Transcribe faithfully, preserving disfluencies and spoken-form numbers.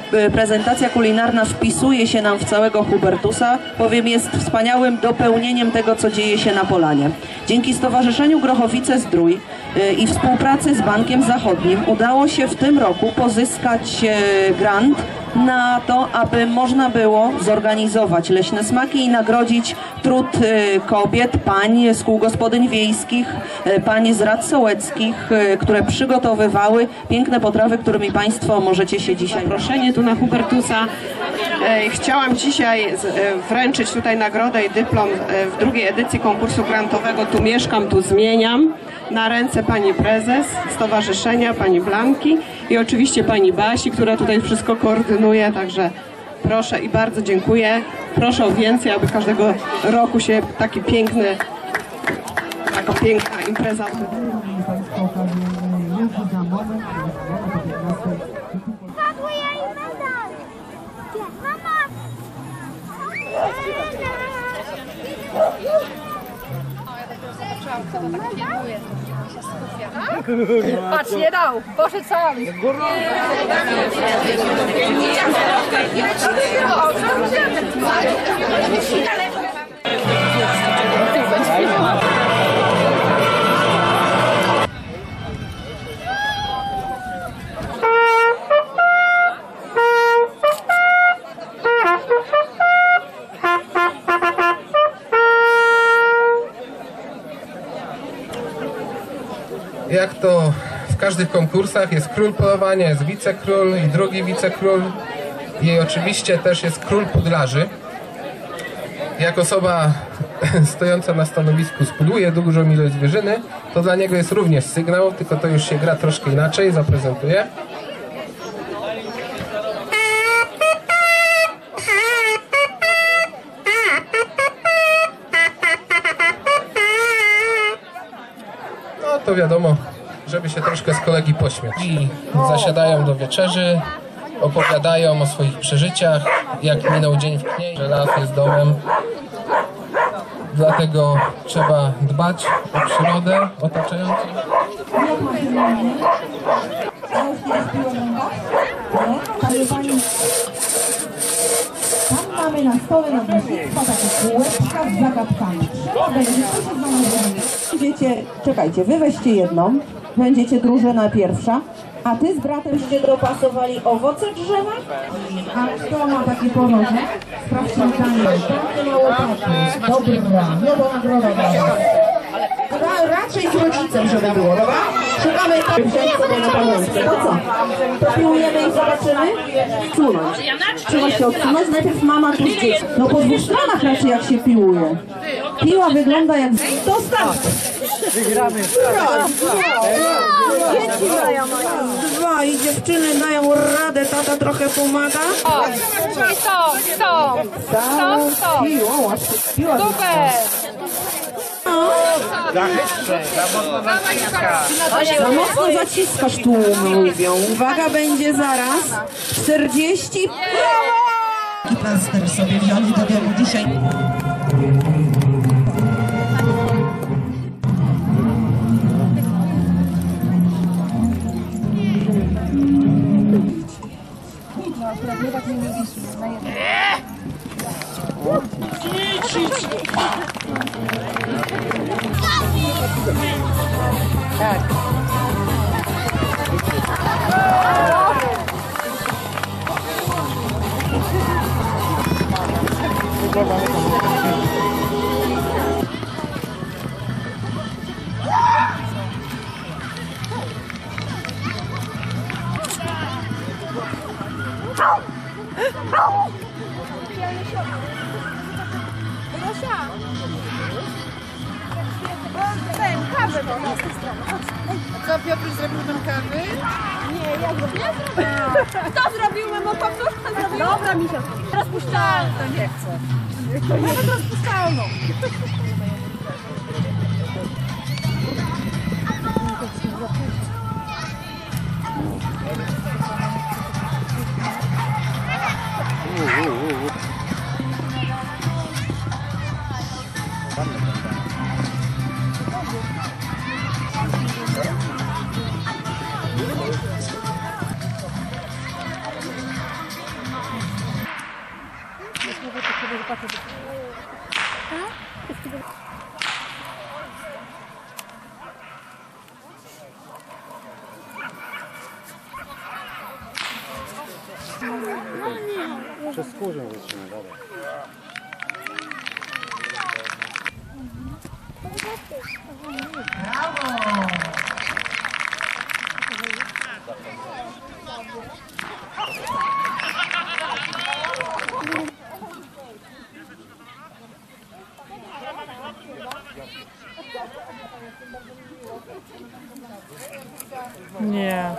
prezentacja kulinarna wpisuje się nam w całego Hubertusa, bowiem jest wspaniałym dopełnieniem tego, co dzieje się na Polanie. Dzięki Stowarzyszeniu Grochowice-Zdrój i współpracy z Bankiem Zachodnim udało się w tym roku pozyskać grant na to, aby można było zorganizować leśne smaki i nagrodzić trud kobiet, pań z kół gospodyń wiejskich, pań z rad sołeckich, które przygotowywały piękne potrawy, którymi Państwo możecie się dzisiaj... Zaproszenie tu na Hubertusa. Chciałam dzisiaj wręczyć tutaj nagrodę i dyplom w drugiej edycji konkursu grantowego Tu mieszkam, tu zmieniam, na ręce pani prezes stowarzyszenia, pani Blanki i oczywiście pani Basi, która tutaj wszystko koordynuje, także proszę i bardzo dziękuję. Proszę o więcej, aby każdego roku się taki piękny, taka piękna impreza odbywała. Patrz, nie dał, poszedł sam. Jak to w każdych konkursach jest król polowania, jest wicekról i drugi wicekról i oczywiście też jest król pudlarzy. Jak osoba stojąca na stanowisku spudłuje dużą ilość zwierzyny, to dla niego jest również sygnał, tylko to już się gra troszkę inaczej, zaprezentuję. No to wiadomo, żeby się troszkę z kolegi pośmiać. I zasiadają do wieczerzy, opowiadają o swoich przeżyciach, jak minął dzień w Kniei, że las jest domem. Dlatego trzeba dbać o przyrodę otaczającą. Tam mamy na stole nadleśnictwa takie kółeczka z zagadkami. Trzeba będzie, co się znalazło. Będziecie, czekajcie, wy weźcie jedną, będziecie drużyna pierwsza, a ty z bratem będziecie dopasowali owoce drzewa. A kto ma takie poroże? Sprawdźcie zdanie. Tam mało patrz. Dobra, no to nagroda dla was. Ra, raczej z rodzicem, żeby było, dobra? Szukamy tam, wziąć sobie na pamiątkę. To co? To piłujemy i zobaczymy? Odsunąć. Trzeba się odsunąć. Najpierw mama tu z dzieckiem. No po dwóch stronach raczej jak się piłuje. Piła wygląda jak... To start! Wygramy! Dzieci dają dwa i dziewczyny dają radę, tata trochę pomaga. O, i stop, stop, stop, stop. Piła, piła. Super! Za chytrze, za mocno zaciska. Za mocno zaciskasz, tu mówią. Uwaga, będzie zaraz. czterdzieści. Brawo! Plaster sobie wziąć do domu dzisiaj. Tak. Kawę to na tej stronie. Co Piotr zrobił tam kawy? Nie, ja zrobiłem. Kto zrobił? Mamo, powtórka zrobił? Dobra, Misia. Rozpuszczalną. To nie chcę. Nawet rozpuszczalną. Przez skórę zaczyna, dobra. Nie.